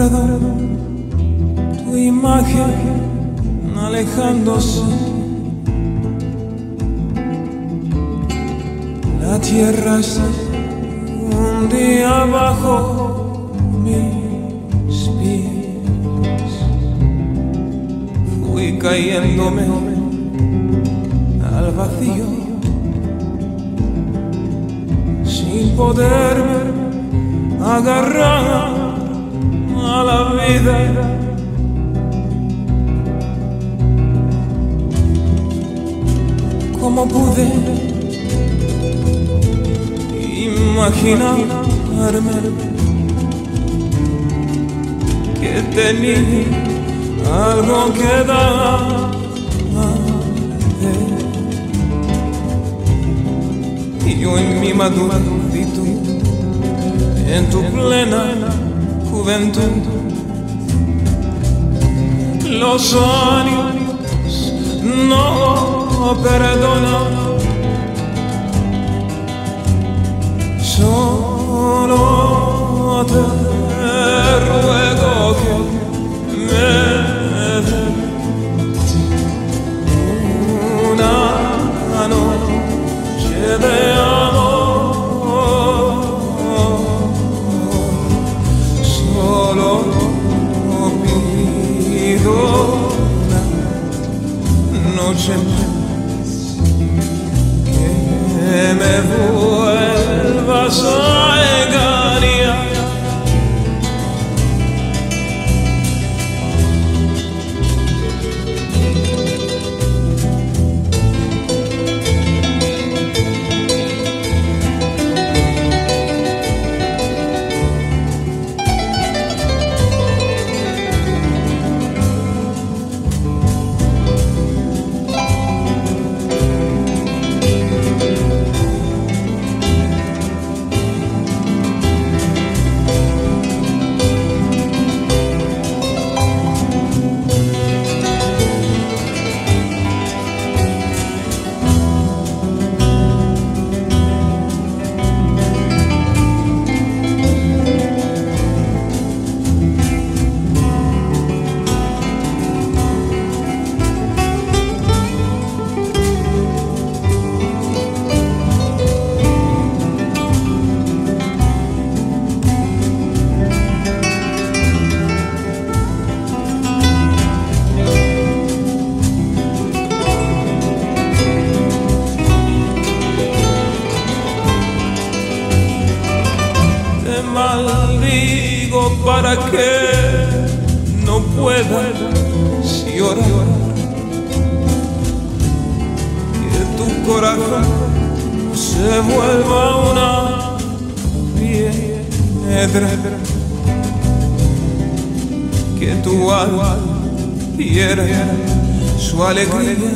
perdón, tu imagen alejándose. La tierra está un día bajo mis pies. Fui cayéndome al vacío sin poderme agarrar a la vida. ¿Cómo pude imaginarme que tenía algo que darte? Y yo en mi madurez, en tu plena juventud, los años no perdonan. Solo te ruego que me des una noche de amor. Solo pido una noche más, que me vuelvas a engañar. Maldigo para que no puedas llorar, que tu corazón se vuelva una piedra, que tu alma pierda su alegría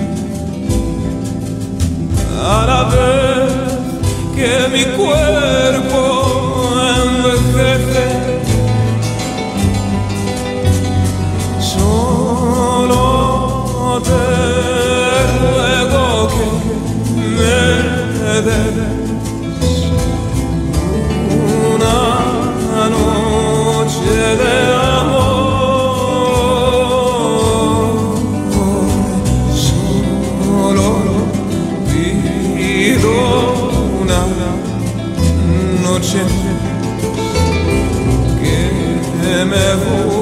a la vez que mi cuerpo envejece. Solo te ruego que me des una noche de amor. Solo pido una noche que me